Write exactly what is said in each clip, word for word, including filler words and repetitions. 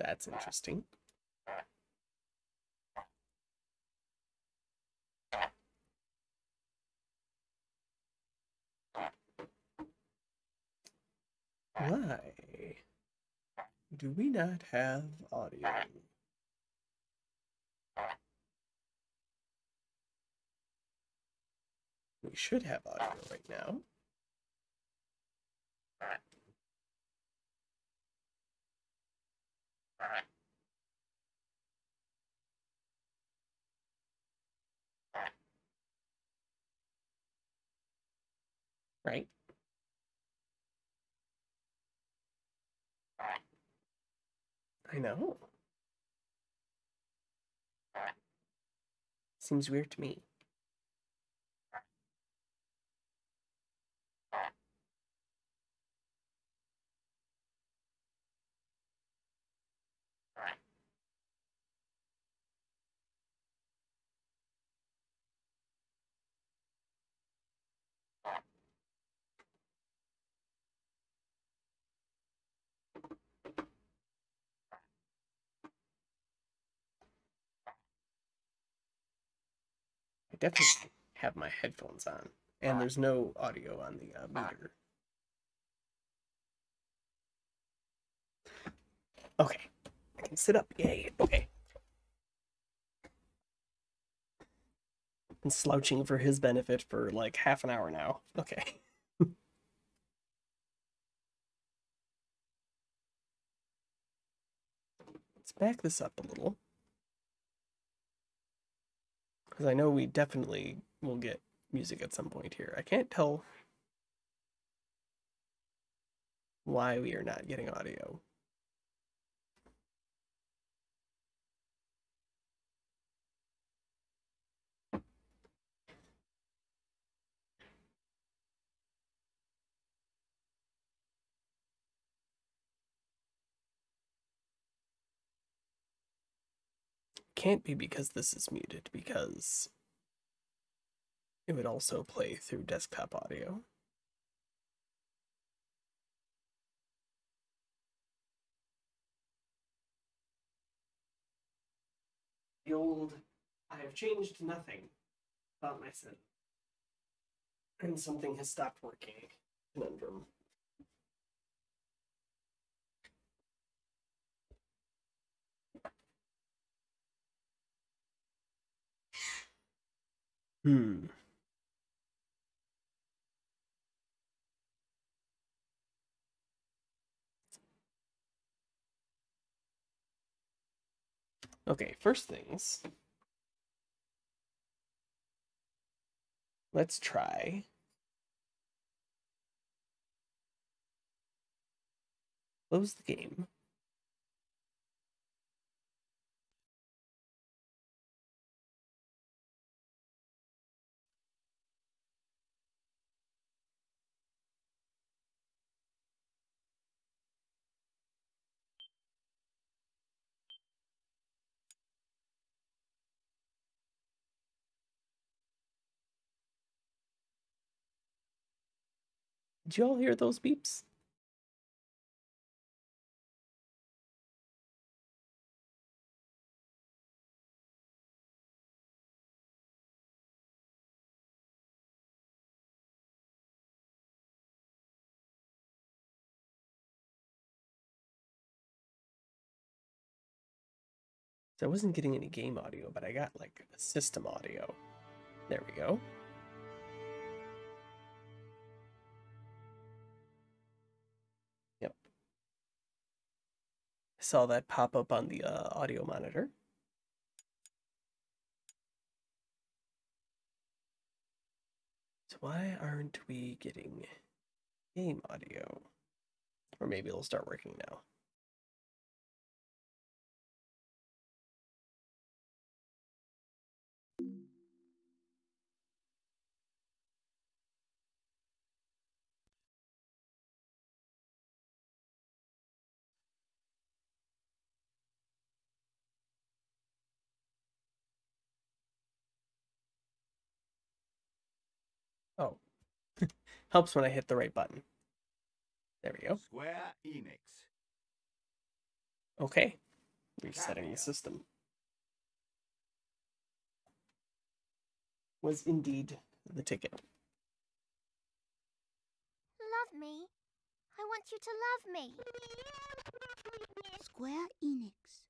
That's interesting. Why do we not have audio? We should have audio right now. Right? I know. Seems weird to me. I definitely have my headphones on, and there's no audio on the uh, meter. Okay, I can sit up. Yay. Okay. Been slouching for his benefit for like half an hour now. Okay. Let's back this up a little. Because I know we definitely will get music at some point here. I can't tell why we are not getting audio. Can't be because this is muted, because it would also play through desktop audio. The old, I have changed nothing about my sin, and something has stopped working conundrum. Hmm. Okay, first things. Let's try. Close the game. Did you all hear those beeps? So I wasn't getting any game audio, but I got like a system audio. There we go. Yep. I saw that pop up on the uh, audio monitor. So why aren't we getting game audio? Or maybe it'll start working now. Oh, helps when I hit the right button. There we go. Square Enix. Okay. Resetting the system. Was indeed the ticket. Love me. I want you to love me. Square Enix.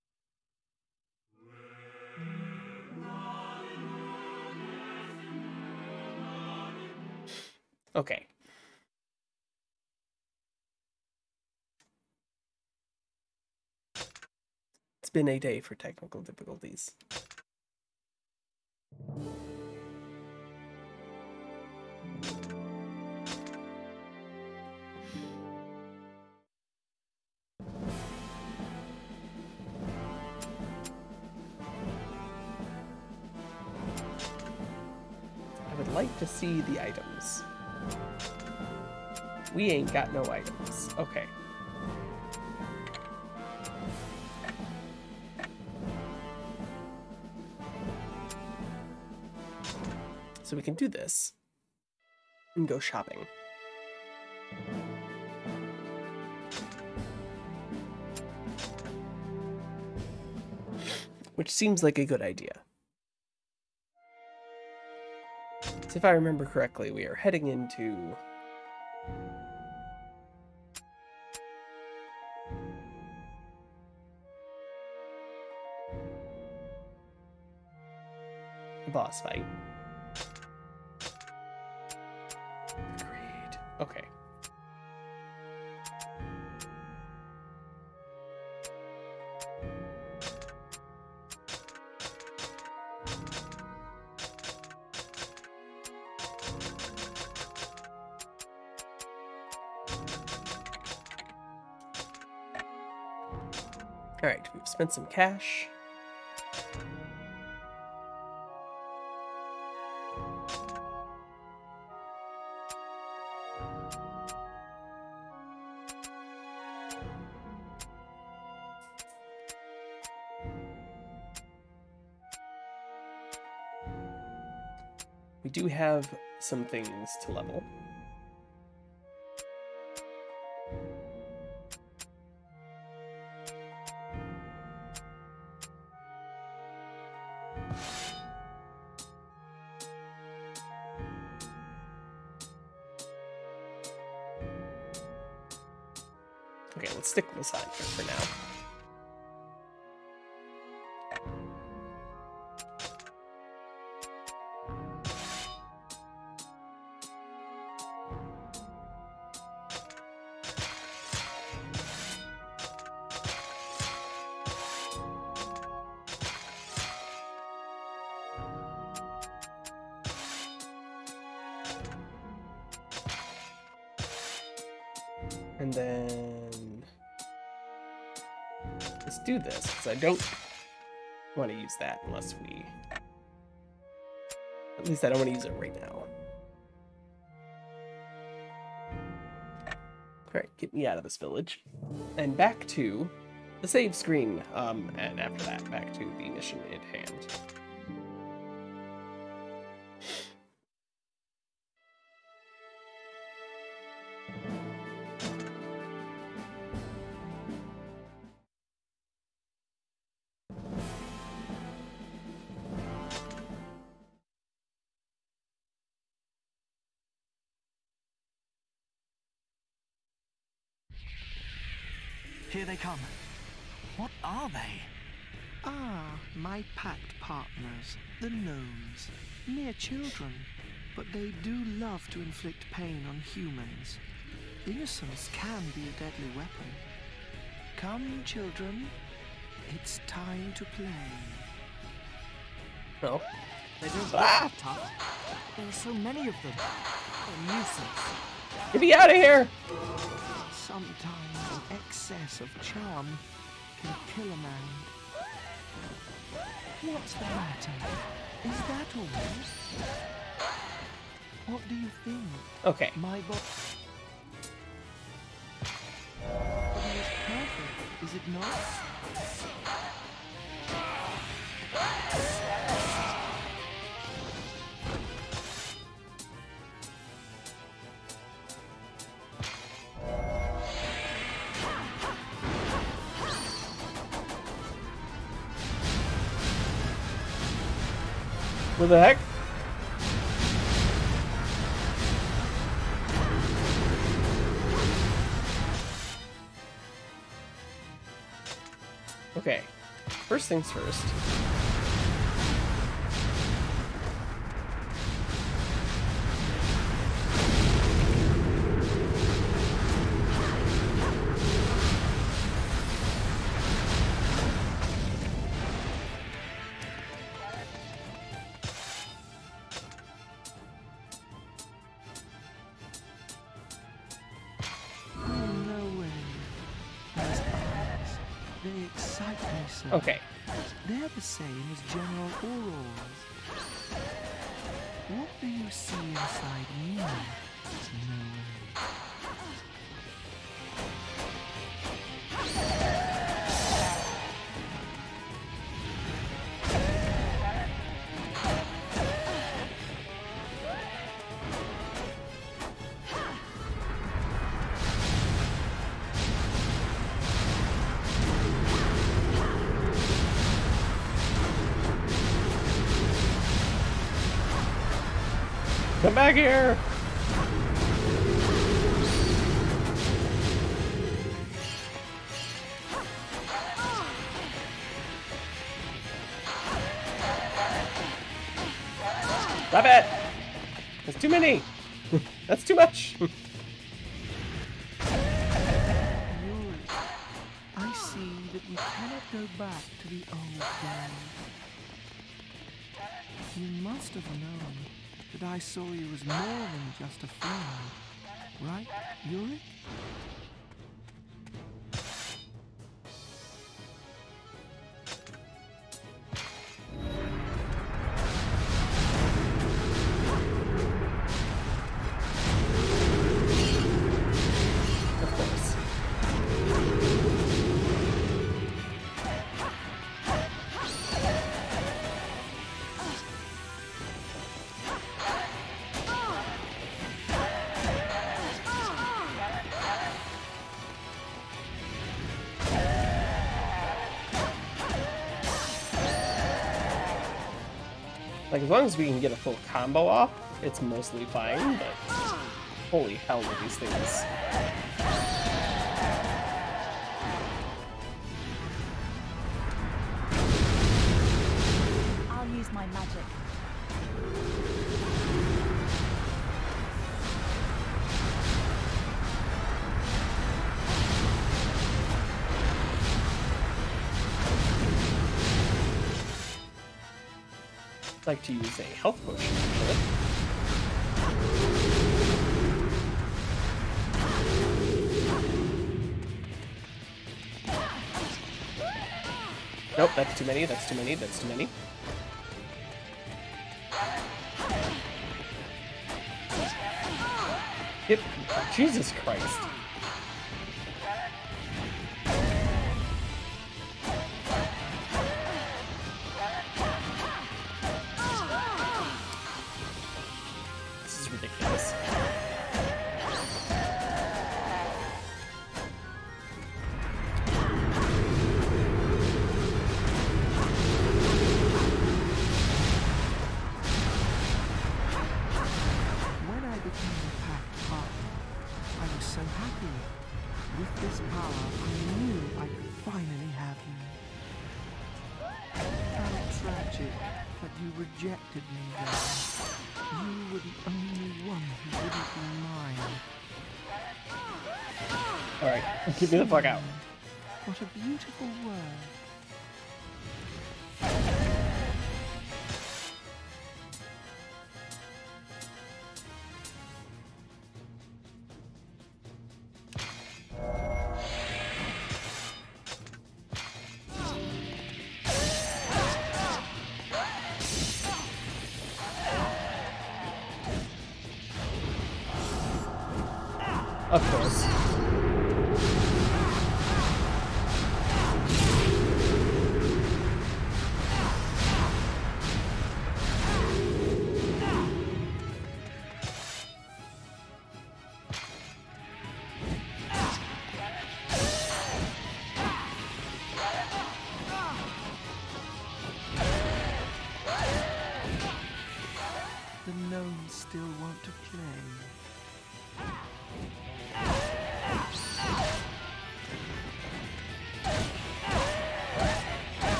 Okay. It's been a day for technical difficulties. I would like to see the items. We ain't got no items. Okay. So we can do this and go shopping. Which seems like a good idea. So if I remember correctly, we are heading into the boss fight. Great. Okay. All right, we've spent some cash. We do have some things to level. Okay, let's stick this on here for now. And then let's do this, because I don't want to use that unless we... At least I don't want to use it right now. Alright, get me out of this village. And back to the save screen. Um, and after that, back to the mission at hand. Here they come. What are they? Ah, my pact partners, the gnomes. Mere children, but they do love to inflict pain on humans. Innocence can be a deadly weapon. Come, children. It's time to play. No. They don't Ah! look tough. There are so many of them. A nuisance. Get me out of here! Sometimes an excess of charm can kill a man. What's the matter? Is that all? What do you think? Okay. My body is perfect, is it not? What the heck? Okay, first things first. Okay. They're the same as General Oral's. What do you see inside me? No way. Come back here! Stop it! That's too many! That's too much! I see that we cannot go back to the old days. You must have known that I saw you as more than just a friend, right, Yuri? Of course. Like, as long as we can get a full combo off, it's mostly fine, but holy hell with these things. I'll use my magic. I'd like to use a health potion, actually. Nope, that's too many, that's too many, that's too many. Yep. Jesus Christ. This is ridiculous. When I became a pact partner, I was so happy. With this power, I knew I could finally have you. How tragic that you rejected me then. You were the only one who wouldn't be mine. Alright, get me the fuck out. What a beautiful word. Of course.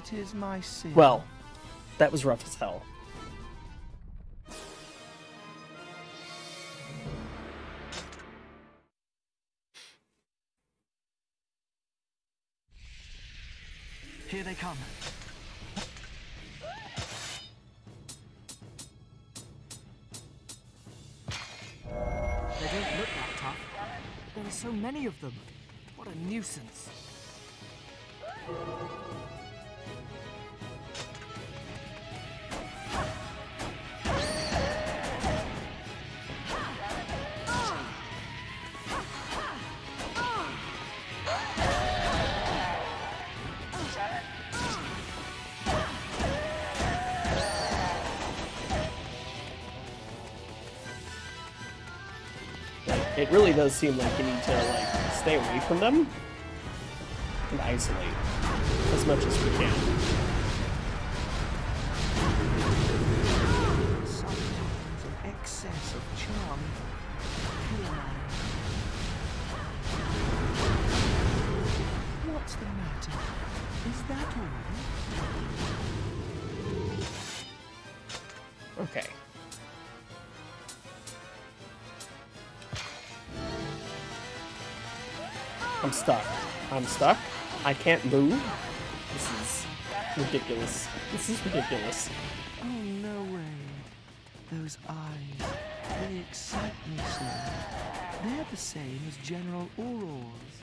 It is my sin. Well, that was rough as hell. Here they come. They don't look that tough. There are so many of them. What a nuisance. It really does seem like you need to like stay away from them and isolate as much as we can. Sometimes an excess of charm. What's the matter? Is that all? Okay. I'm stuck. I'm stuck. I can't move. This is ridiculous. This is ridiculous. Oh, no way. Those eyes, they excite me so. They're the same as General Auror's.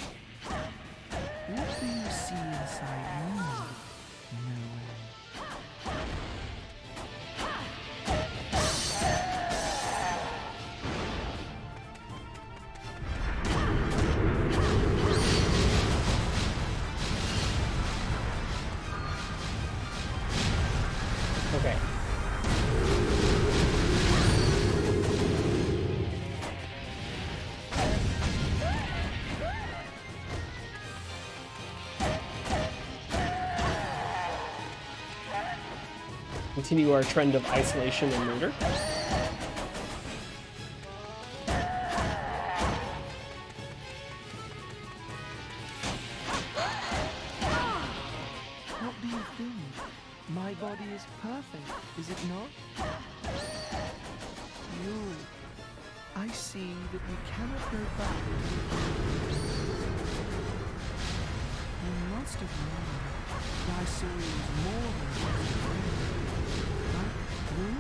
What do you see inside me? No way. Okay. Continue our trend of isolation and murder. What do you think? My body is perfect, is it not? You, I see that we cannot go back. You must have known that I saw you as more than just a friend. Right, Lou?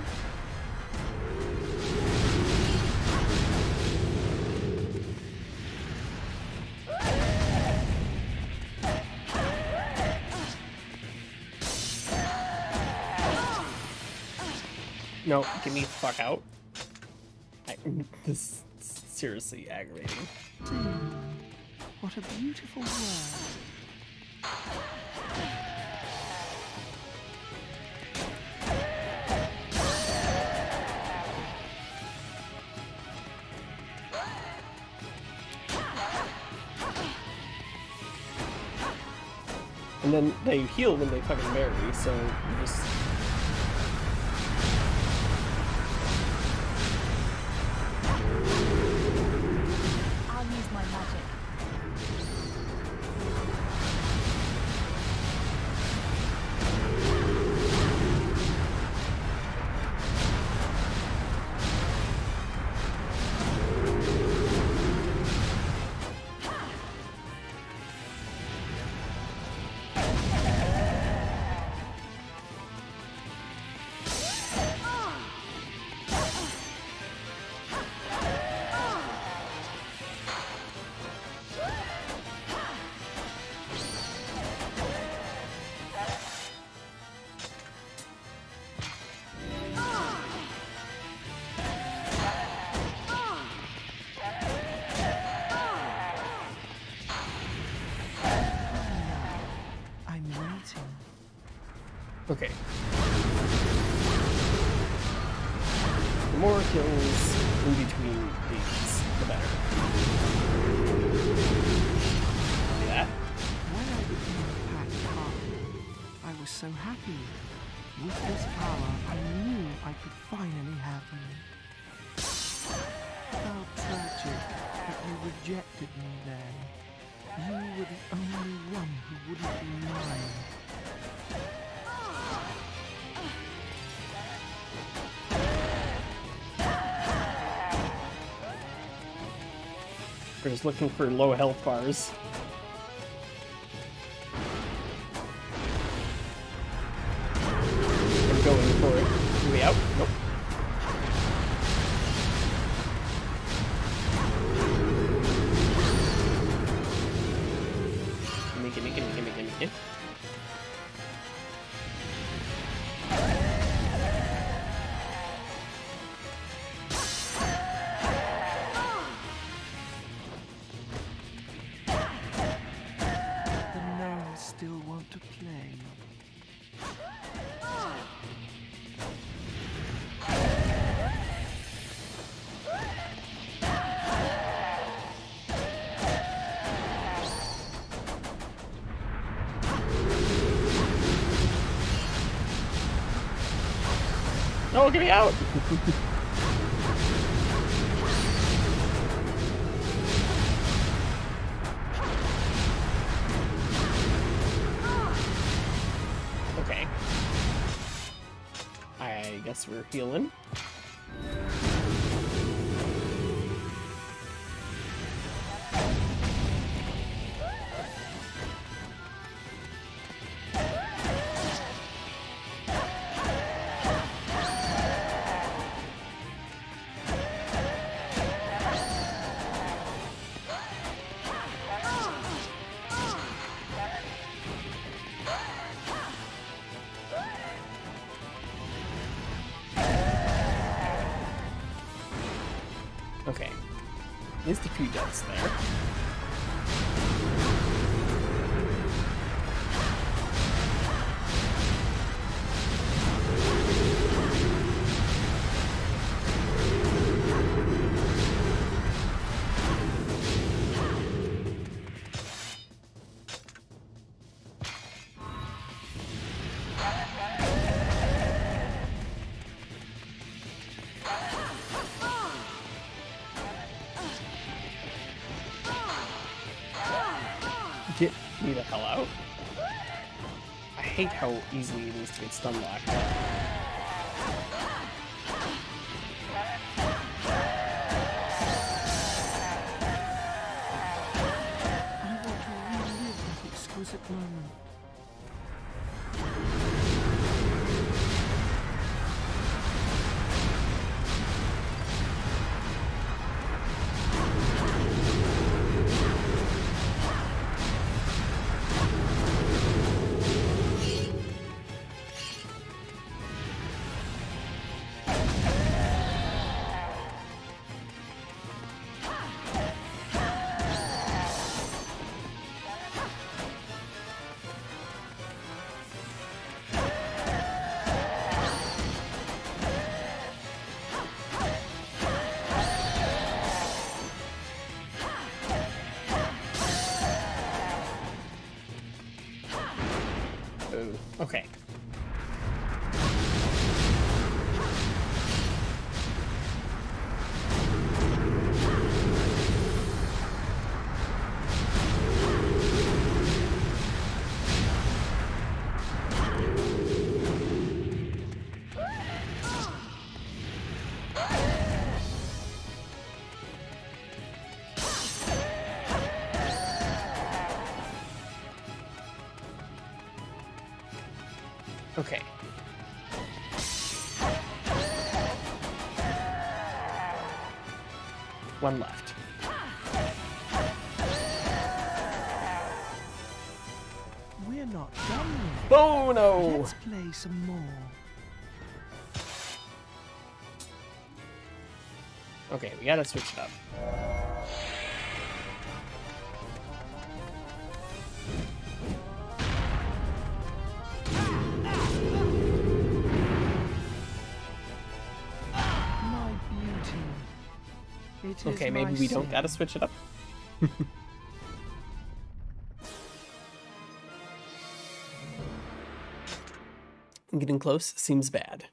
No, get me the fuck out. I, this is seriously aggravating. Dear, what a beautiful word. And then they heal when they fucking bury, so you just... I'll use my magic. I'm waiting. Okay. The more kills in between these, the better. See that? When I became a pack partner, I was so happy. With this power, I knew I could finally have you. How tragic that you rejected me then. You were the only one who wouldn't be mine. We're just looking for low health bars. I'm going for it. Are we out? Nope. Gimme, gimme, gimme, gimme, gimme, gimme. Still want to play. No, get me out! Okay. I guess we're healing. Okay. Missed a few deaths there. Get me the hell out. I hate how easily it is to get stun locked. I want to relive that exquisite moment. Okay. Okay. One left. We're not done yet. Oh no! Let's play some more. Okay, we gotta switch it up. My beauty. It is Okay, maybe my we don't sin. gotta switch it up. Getting close seems bad.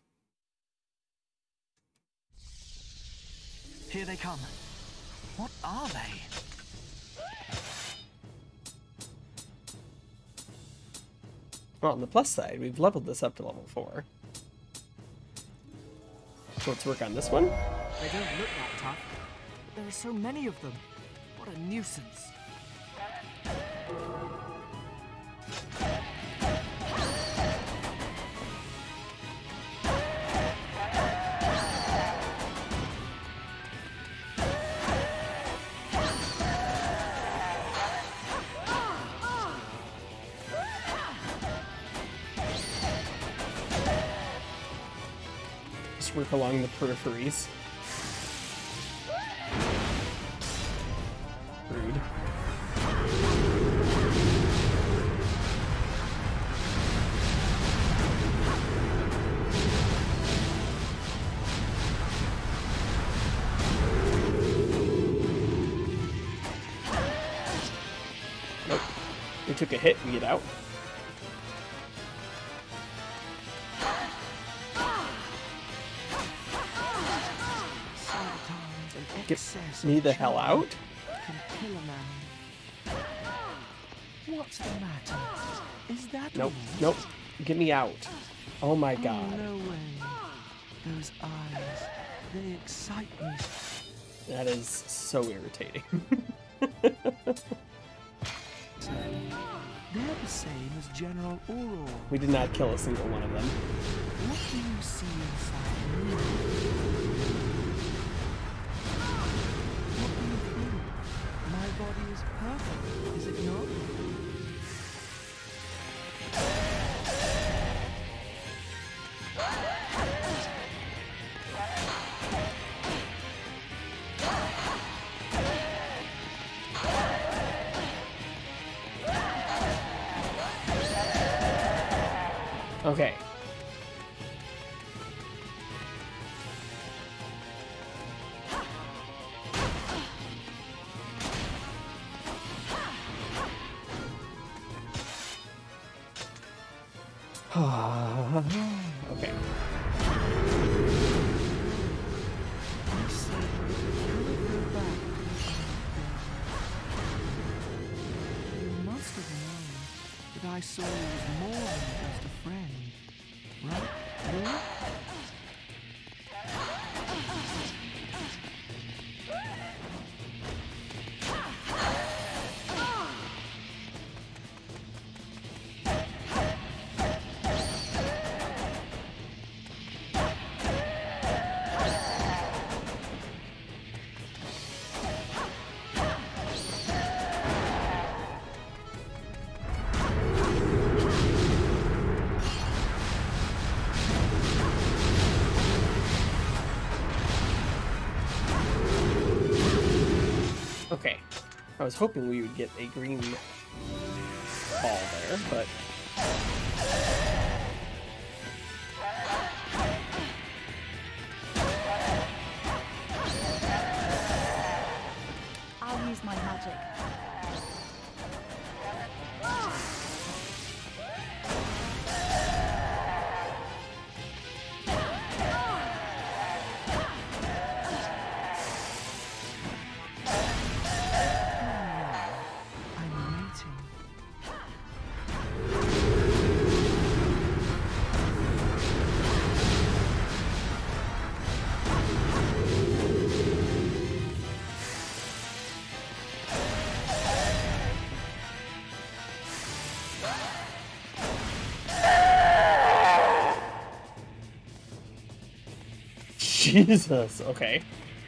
Here they come. What are they? Well, on the plus side, we've leveled this up to level four. So let's work on this one. They don't look that tough, but there are so many of them. What a nuisance. Just work along the peripheries. Rude. Nope. We took a hit, we get out. Get me the hell out? Can kill a man. What's the matter? Is that Nope, all? nope. Get me out. Oh my Oh, god. no way. Those eyes, they excite me. That is so irritating. They're the same as General Auror. We did not kill a single one of them. What do you see inside me? What do you think? My body is perfect, is it not? Okay. Okay. I see. Can I go back? You must have known that I saw you as more than just a friend, right? Really? Okay. I was hoping we would get a green ball there, but... I'll use my magic. I'm waiting. Jesus, okay.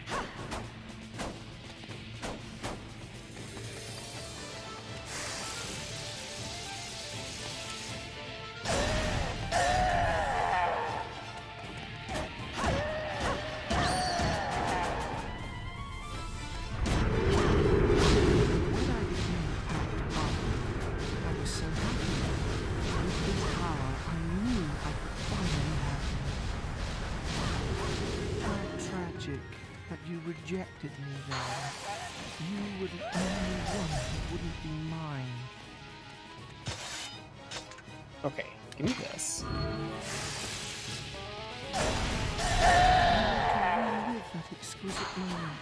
When I became a pact partner, I was so happy. With this power, I knew I could finally have him. How tragic that you rejected me then. You were the only one who wouldn't be mine. Okay, give me this. Now I can relive that exquisite moment.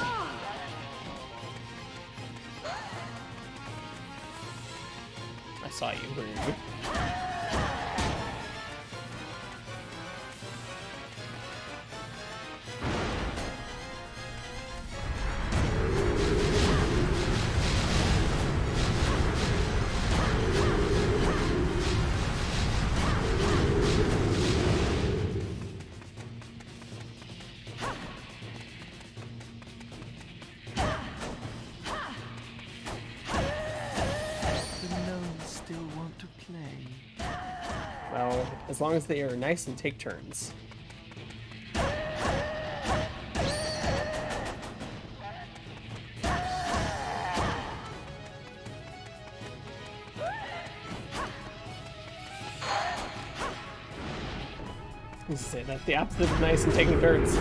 I saw you. Well, as long as they are nice and take turns. You say that the opposite of nice and taking turns.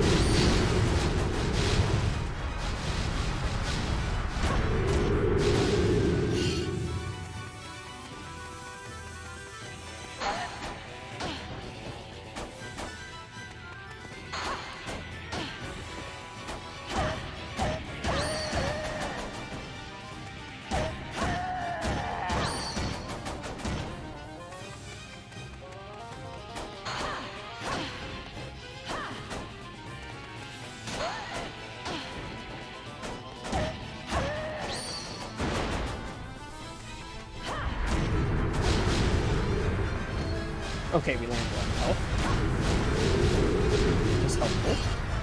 Okay, we landed on health. Just helpful.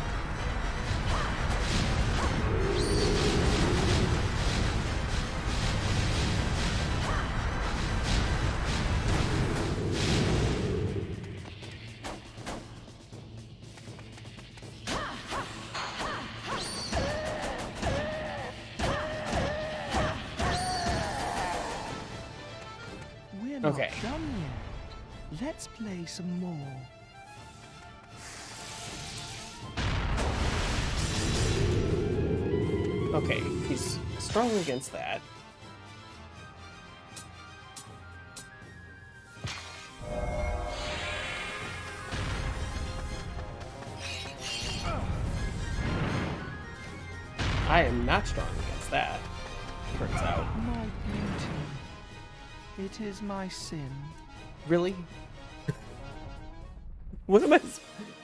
We're not Okay. done yet. Let's play some more. Okay, he's strong against that. I am not strong against that, turns out. My beauty. It is my sin. Really? What am I...